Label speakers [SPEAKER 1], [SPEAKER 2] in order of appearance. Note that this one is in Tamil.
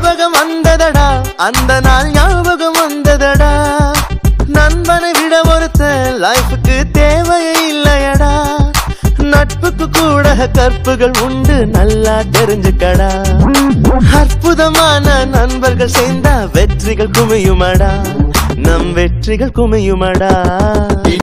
[SPEAKER 1] ஞாபகம் வந்ததடா அந்த நாள் ஞாபகம் வந்ததடா நண்பனை விட ஒருத்த லைஃபுக்கு தேவையே இல்லையடா நட்புக்கு கூட கற்புகள் உண்டு நல்லா தெரிஞ்சுக்கடா அற்புதமான நண்பர்கள் சேர்ந்தா வெற்றிகள் குமியுமடா நம் வெற்றிகள் குமியுமடா